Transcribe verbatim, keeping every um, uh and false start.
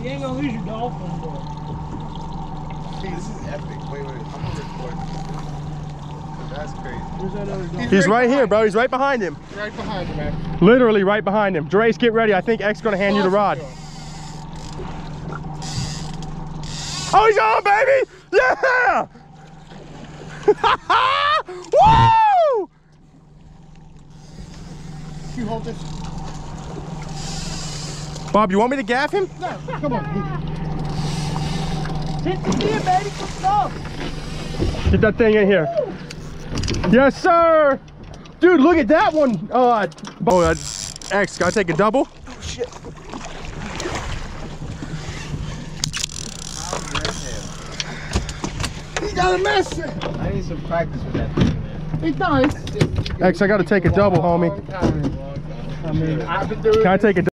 You ain't gonna lose your dolphin, but. This is epic. Wait, wait. I'm gonna record this. That's crazy. Where's that other dolphin? He's, He's right, right here, bro. He's right behind him. Right behind him, man. Literally right behind him. Drace, get ready. I think X's gonna hand you the rod. Oh, he's on, baby! Yeah! Woo! You hold this. Bob, you want me to gaff him? No, come on. Hit the gear, baby. Come on. Get that thing in here. Yes, sir. Dude, look at that one. Uh, oh, uh, X, gotta take a double. Oh, shit. He got a mess. I need some practice with that thing, man. He's nice. X, I gotta take a double, homie. I mean, I've been doing Can I take a double?